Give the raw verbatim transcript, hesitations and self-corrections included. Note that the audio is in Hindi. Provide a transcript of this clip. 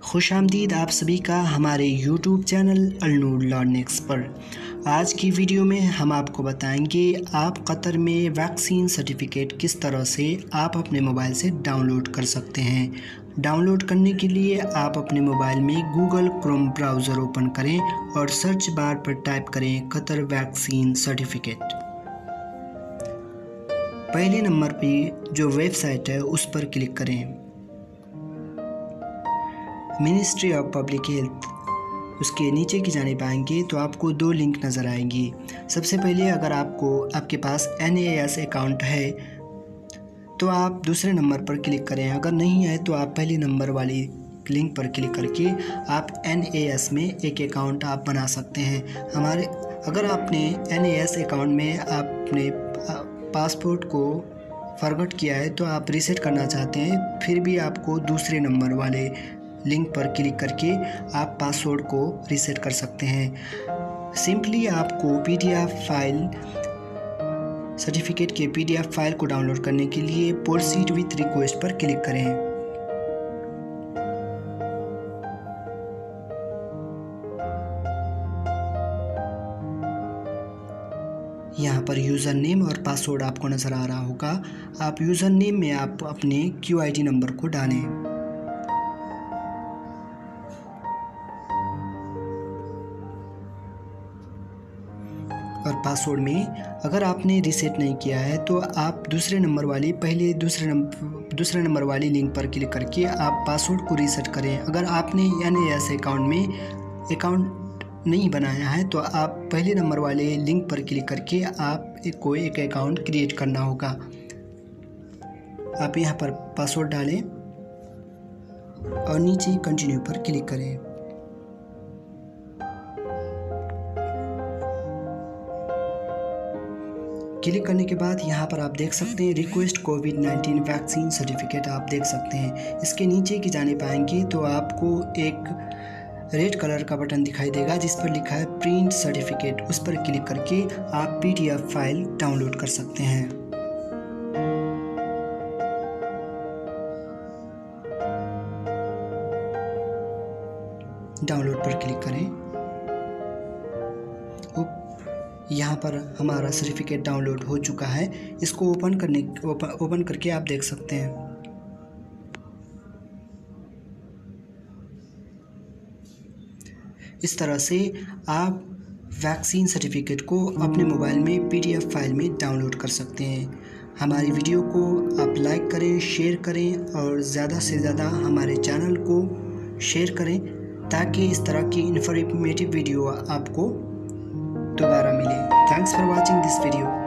खुशामदीद आप सभी का हमारे यूट्यूब चैनल अलनूर लर्निंग्स पर। आज की वीडियो में हम आपको बताएंगे आप कतर में वैक्सीन सर्टिफिकेट किस तरह से आप अपने मोबाइल से डाउनलोड कर सकते हैं। डाउनलोड करने के लिए आप अपने मोबाइल में गूगल क्रोम ब्राउज़र ओपन करें और सर्च बार पर टाइप करें कतर वैक्सीन सर्टिफिकेट। पहले नंबर पे जो वेबसाइट है उस पर क्लिक करें, मिनिस्ट्री ऑफ पब्लिक हेल्थ। उसके नीचे की जानिब आएंगे तो आपको दो लिंक नज़र आएंगी। सबसे पहले अगर आपको आपके पास एन ए एस अकाउंट है तो आप दूसरे नंबर पर क्लिक करें, अगर नहीं है तो आप पहले नंबर वाली लिंक पर क्लिक करके आप एन ए एस में एक अकाउंट आप बना सकते हैं। हमारे अगर आपने एन ए एस अकाउंट में आपने पासपोर्ट को फॉरगॉट किया है तो आप रीसेट करना चाहते हैं, फिर भी आपको दूसरे नंबर वाले लिंक पर क्लिक करके आप पासवर्ड को रीसेट कर सकते हैं। सिंपली आपको पीडीएफ फाइल सर्टिफिकेट के पीडीएफ फाइल को डाउनलोड करने के लिए प्रोसीड विथ रिक्वेस्ट पर क्लिक करें। यहाँ पर यूज़र नेम और पासवर्ड आपको नज़र आ रहा होगा। आप यूज़र नेम में आप अपने क्यू आई डी नंबर को डालें और पासवर्ड में अगर आपने रीसेट नहीं किया है तो आप दूसरे नंबर वाली पहले दूसरे नंबर दूसरे नंबर वाली लिंक पर क्लिक करके आप पासवर्ड को रीसेट करें। अगर आपने एन ए एस अकाउंट में अकाउंट नहीं बनाया है तो आप पहले नंबर वाले लिंक पर क्लिक करके आप एक कोई एक अकाउंट क्रिएट करना होगा। आप यहाँ पर पासवर्ड डालें और नीचे कंटिन्यू पर क्लिक करें। क्लिक करने के बाद यहाँ पर आप देख सकते हैं request COVID nineteen vaccine certificate आप देख सकते हैं। इसके नीचे की जानिब आएंगे तो आपको एक रेड कलर का बटन दिखाई देगा जिस पर लिखा है प्रिंट सर्टिफिकेट। उस पर क्लिक करके आप पीडीएफ फाइल डाउनलोड कर सकते हैं। डाउनलोड पर क्लिक करें। यहाँ पर हमारा सर्टिफिकेट डाउनलोड हो चुका है। इसको ओपन करने ओपन, ओपन करके आप देख सकते हैं। इस तरह से आप वैक्सीन सर्टिफिकेट को अपने मोबाइल में पीडीएफ फाइल में डाउनलोड कर सकते हैं। हमारी वीडियो को आप लाइक करें, शेयर करें और ज़्यादा से ज़्यादा हमारे चैनल को शेयर करें ताकि इस तरह की इन्फॉर्मेटिव वीडियो आपको दोबारा मिले। Thanks for watching this video.